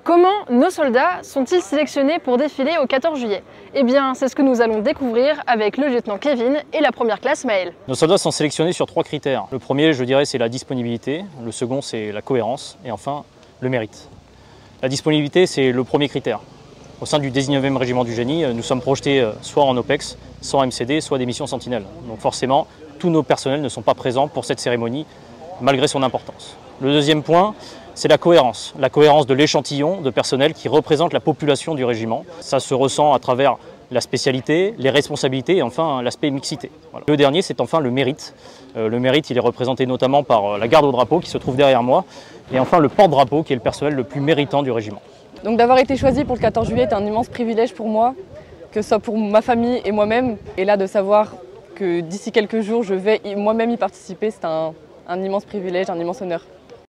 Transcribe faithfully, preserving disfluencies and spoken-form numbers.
Comment nos soldats sont-ils sélectionnés pour défiler au quatorze juillet? Eh bien, c'est ce que nous allons découvrir avec le lieutenant Kevin et la première classe Maël. Nos soldats sont sélectionnés sur trois critères. Le premier, je dirais, c'est la disponibilité. Le second, c'est la cohérence. Et enfin, le mérite. La disponibilité, c'est le premier critère. Au sein du dix-neuvième régiment du génie, nous sommes projetés soit en OPEX, soit en M C D, soit des missions sentinelles. Donc forcément, tous nos personnels ne sont pas présents pour cette cérémonie, malgré son importance. Le deuxième point, c'est la cohérence. La cohérence de l'échantillon de personnel qui représente la population du régiment. Ça se ressent à travers la spécialité, les responsabilités et enfin l'aspect mixité. Voilà. Le dernier, c'est enfin le mérite. Euh, le mérite, il est représenté notamment par la garde au drapeau qui se trouve derrière moi. Et enfin le porte-drapeau qui est le personnel le plus méritant du régiment. Donc d'avoir été choisi pour le quatorze juillet est un immense privilège pour moi, que ce soit pour ma famille et moi-même. Et là, de savoir que d'ici quelques jours, je vais moi-même y participer, c'est un, un immense privilège, un immense honneur.